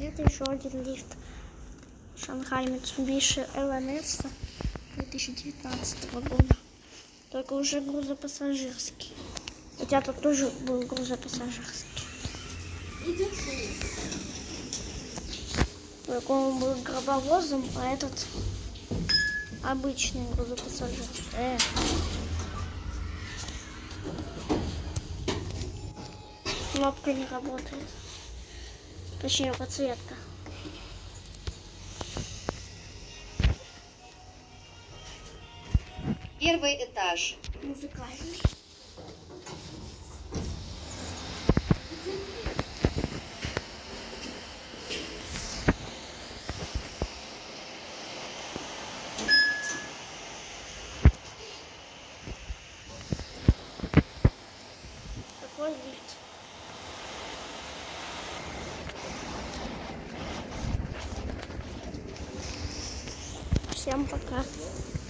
Это еще один лифт. Шанхай Mitsubishi LMS 2019 года. Только уже грузопассажирский. Хотя тут тоже был грузопассажирский. Только он был гробовозом, а этот обычный грузопассажирский. Кнопка не работает. Точнее, подсветка. Первый этаж. Музыкальный. Такой лифт. Всем пока.